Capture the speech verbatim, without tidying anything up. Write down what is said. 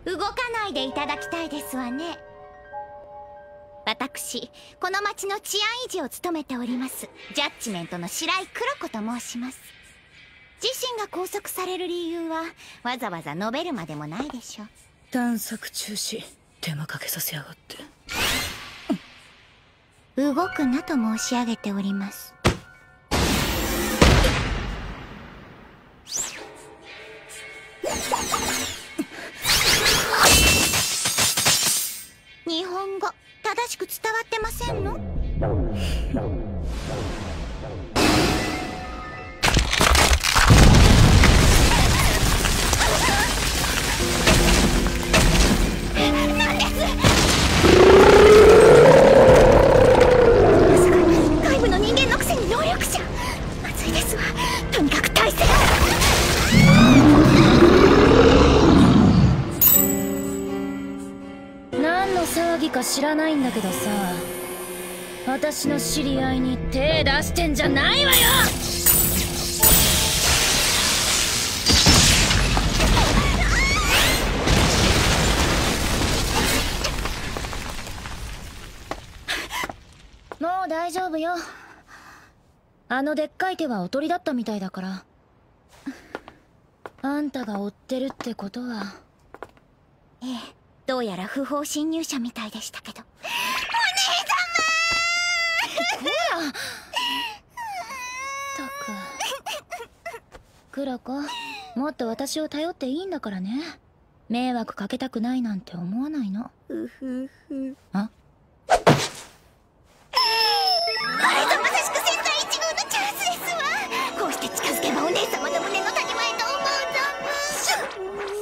動かないでいただきたいですわね。私この町の治安維持を務めておりますジャッジメントの白井黒子と申します。自身が拘束される理由はわざわざ述べるまでもないでしょう。 探索中止、手間かけさせやがって。 動くなと申し上げております。日本語正しく伝わってませんの？なんです。まさか外部の人間のくせに能力者。まずいですわ。とにかく体勢何の騒ぎか知らないんだけどさ、私の知り合いに手出してんじゃないわよ。もう大丈夫よ。あのでっかい手はおとりだったみたいだから。あんたが追ってるってことは。 ええ、どうやら不法侵入者みたいでしたけど。お姉様こらったく。黒子、もっと私を頼っていいんだからね。迷惑かけたくないなんて思わないの。 ふふふ。 あ、 これぞまさしく千載一遇のチャンスですわ。こうして近づけばお姉様の胸の谷間へと思う存分。